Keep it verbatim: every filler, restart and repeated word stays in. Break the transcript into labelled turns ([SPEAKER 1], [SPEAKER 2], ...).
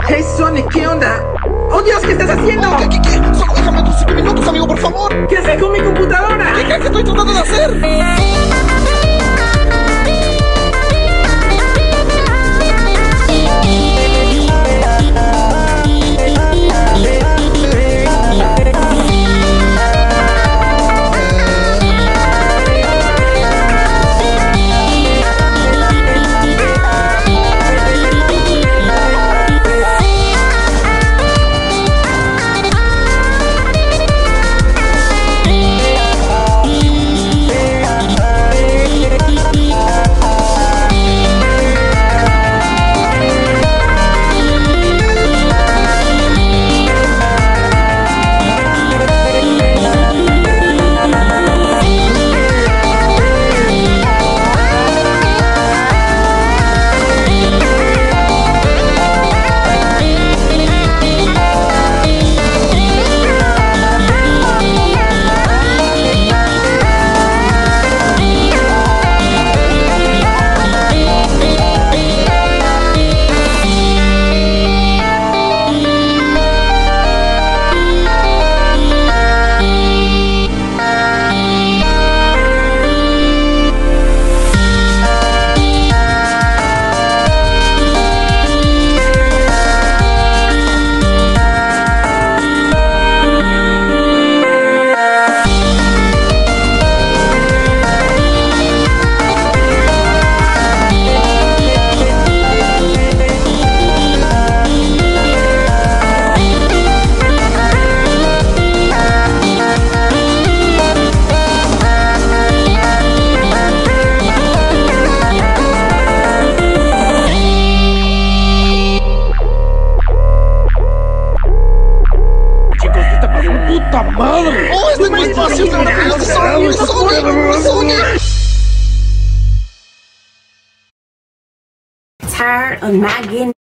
[SPEAKER 1] Hey Sonic, ¿qué onda? ¡Oh Dios! ¿Qué estás haciendo?
[SPEAKER 2] ¿Qué, qué, qué? Solo déjame otros cinco minutos, amigo, por favor.
[SPEAKER 1] ¿Qué haces con mi computadora?
[SPEAKER 2] ¿Qué crees que estoy tratando de hacer?
[SPEAKER 1] ¡Puta madre!
[SPEAKER 2] ¡Oh, este es muy fácil! ¡Sonic! ¡Sonic! ¡Sonic!
[SPEAKER 3] Tired of not getting